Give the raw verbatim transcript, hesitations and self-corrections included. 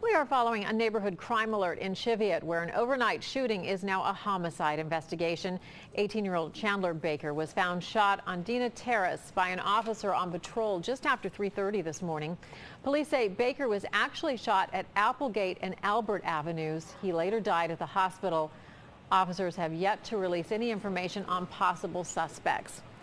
We are following a neighborhood crime alert in Cheviot, where an overnight shooting is now a homicide investigation. eighteen-year-old Chandler Baker was found shot on Dina Terrace by an officer on patrol just after three thirty this morning. Police say Baker was actually shot at Applegate and Albert Avenues. He later died at the hospital. Officers have yet to release any information on possible suspects.